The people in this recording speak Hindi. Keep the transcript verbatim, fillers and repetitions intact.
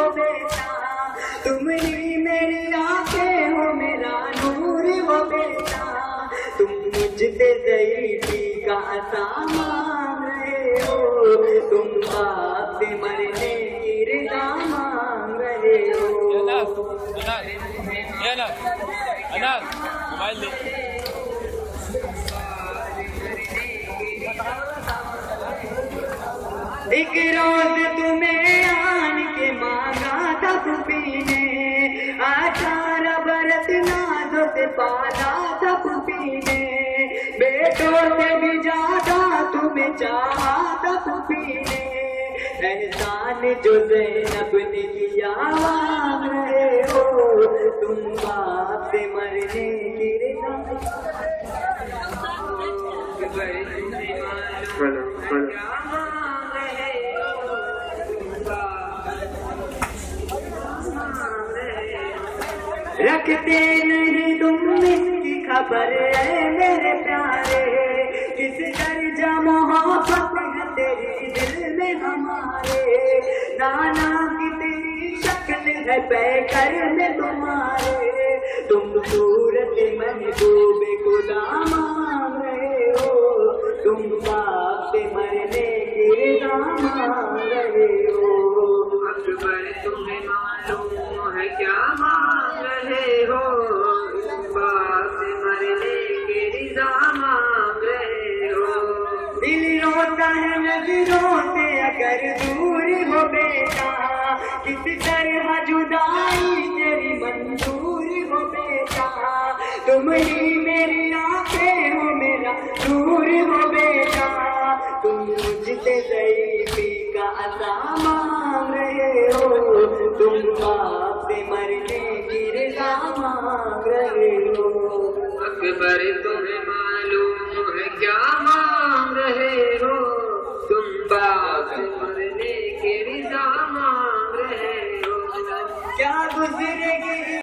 हो बेटा, तुम ही मेरी आंखें हो मेरा नूर हो बेटा, तुम मुझसे ज़ईफ़ी का अता मांग रहे हो, तुम बाप से मरने की रज़ा मांग रहे हो। मोबाइल ले। एक रोज तुम्हें आन के मांगा था पुपी ने, अठारह बरस नाज़ों से पाला था पुपी ने, बेटों से भी ज्यादा तुम्हें चाहा था पुपी ने, एहसान जो ज़ैनब ने किया मांग रहे हो, तुम बाप से मरने की रज़ा रखते नहीं तुम इसकी खबर है मेरे प्यारे, किस दर्जा मोहब्बत है तेरी दिल में हमारे, नाना की तेरी शक्ल है पैकर में तुम्हारे, तुम सूरत महबूब खुदा मांग रहे हो, तुम बाप से मरने की रज़ा मांग रहे हो। अकबर तुम्हें मालूम है क्या मांग रहे हो, बाप से मरने की रज़ा मांग रहे हो। दिल रोता है नजरों से अगर दूर हो बेटा, किस तरह जुदाई तेरी मंजूर हो बेटा, तुम ही मेरी आंखें हो मेरा नूर हो बेटा, तुम मुझसे ज़ईफ़ी का अता मांग रहे हो, तुम बाप से मरने की रज़ा मांग रहे हो। अकबर तुम्हें